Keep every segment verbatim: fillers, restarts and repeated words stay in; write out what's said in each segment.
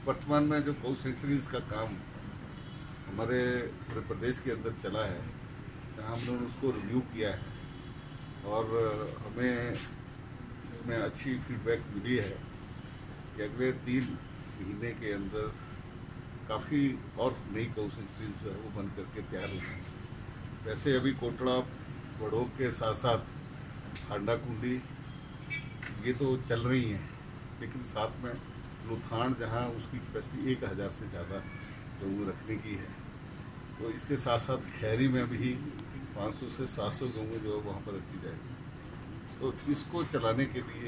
वर्तमान में जो गौ सेंचुरीज का काम हमारे पूरे प्रदेश के अंदर चला है, जहाँ हमने उसको रिव्यू किया है और हमें इसमें अच्छी फीडबैक मिली है कि अगले तीन महीने के अंदर काफ़ी और नई गौ सेंचुरीज जो है वो बन करके तैयार हो गई हैं। वैसे अभी कोटड़ा बड़ोग के साथ साथ हांडा कुंडी ये तो चल रही हैं, लेकिन साथ में लुथान जहाँ उसकी कैपेसिटी एक हज़ार से ज़्यादा गऊ रखने की है, तो इसके साथ साथ खैरी में भी पाँच सौ से सात सौ गऊ जो है वहाँ पर रखी जाएगी। तो इसको चलाने के लिए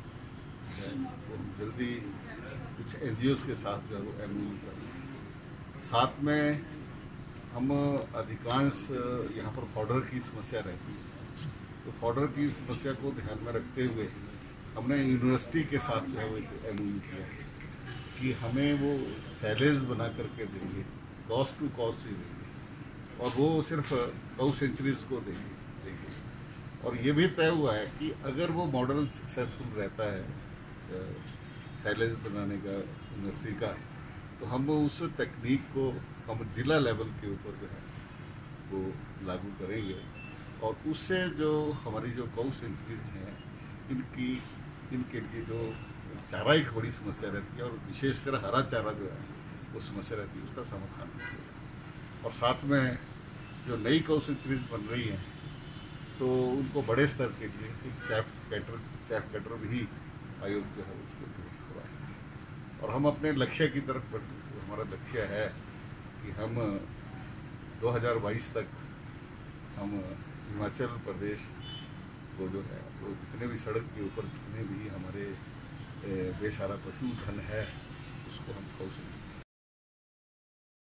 तो जल्दी कुछ एन जी ओज़ के साथ जो है वो एम ओ यू कर रहे हैं। साथ में हम अधिकांश यहाँ पर फॉडर की समस्या रहती है, तो फॉडर की समस्या को ध्यान में रखते हुए हमने यूनिवर्सिटी के साथ जो है वो एक एम ओ यू किया है कि हमें वो सैलेज बना करके देंगे, कॉस्ट टू कॉस्ट ही देंगे, और वो सिर्फ गौ सेंचुरीज को देंगे देंगे और ये भी तय हुआ है कि अगर वो मॉडल सक्सेसफुल रहता है सैलेज बनाने का यूनिवर्सिटी का, तो हम उस तकनीक को हम जिला लेवल के ऊपर जो है वो लागू करेंगे और उससे जो हमारी जो गौ सेंचुरीज हैं इनकी इनके लिए जो चारा एक बड़ी समस्या रहती है और विशेषकर हरा चारा जो है वो समस्या रहती है, उसका समाधान मिलेगा। और साथ में जो नई गौ सेंचुरीज बन रही हैं तो उनको बड़े स्तर के लिए एक चैप कैटर चैप कैटर भी आयोग जो है उसको हुआ है। और हम अपने लक्ष्य की तरफ बढ़, हमारा लक्ष्य है कि हम दो हज़ार बाईस तक हम हिमाचल प्रदेश को जो है वो जितने भी सड़क के ऊपर जितने भी हमारे बेसहारा पशुधन है उसको हम गौ सेंचुरी